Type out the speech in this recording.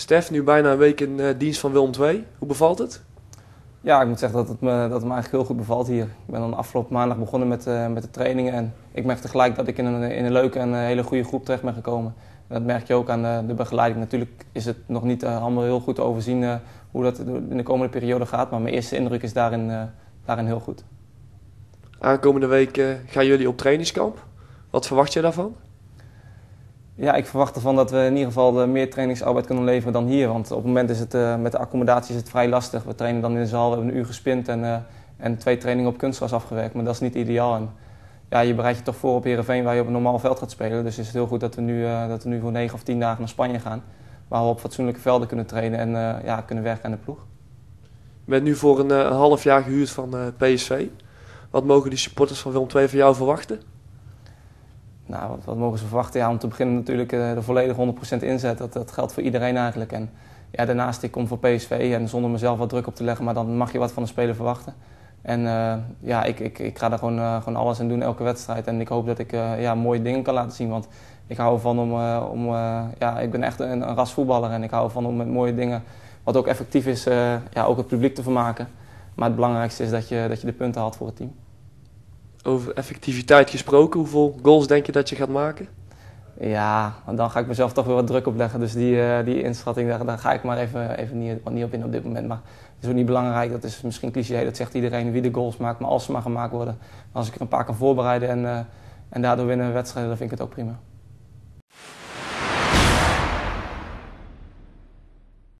Stef, nu bijna een week in dienst van Willem II. Hoe bevalt het? Ja, ik moet zeggen dat het me eigenlijk heel goed bevalt hier. Ik ben dan afgelopen maandag begonnen met de trainingen en ik merkte gelijk dat ik in een leuke en hele goede groep terecht ben gekomen. En dat merk je ook aan de begeleiding. Natuurlijk is het nog niet allemaal heel goed te overzien hoe dat in de komende periode gaat, maar mijn eerste indruk is daarin heel goed. Aankomende week gaan jullie op trainingskamp. Wat verwacht jij daarvan? Ja, ik verwacht ervan dat we in ieder geval meer trainingsarbeid kunnen leveren dan hier. Want op het moment is het met de accommodatie is het vrij lastig. We trainen dan in de zaal, we hebben een uur gespind en 2 trainingen op kunstgras afgewerkt. Maar dat is niet ideaal. En ja, je bereidt je toch voor op Heerenveen waar je op een normaal veld gaat spelen. Dus is het heel goed dat we nu voor 9 of 10 dagen naar Spanje gaan. Waar we op fatsoenlijke velden kunnen trainen en kunnen werken aan de ploeg. Je bent nu voor een half jaar gehuurd van PSV. Wat mogen die supporters van Willem II van jou verwachten? Nou, wat mogen ze verwachten? Ja, om te beginnen natuurlijk de volledige 100% inzet. Dat geldt voor iedereen eigenlijk. En ja, daarnaast, ik kom voor PSV en zonder mezelf wat druk op te leggen, maar dan mag je wat van de speler verwachten. En ja, ik ga daar gewoon alles aan doen, elke wedstrijd. En ik hoop dat ik mooie dingen kan laten zien. Want ik hou ervan ik ben echt een ras voetballer en ik hou ervan om met mooie dingen, wat ook effectief is, ook het publiek te vermaken. Maar het belangrijkste is dat je de punten haalt voor het team. Over effectiviteit gesproken, hoeveel goals denk je dat je gaat maken? Ja, dan ga ik mezelf toch weer wat druk opleggen. Dus die inschatting, daar ga ik maar even niet op in op dit moment. Maar het is ook niet belangrijk, dat is misschien cliché, dat zegt iedereen wie de goals maakt. Maar als ze maar gemaakt worden, als ik er een paar kan voorbereiden en daardoor winnen we wedstrijden, dan vind ik het ook prima.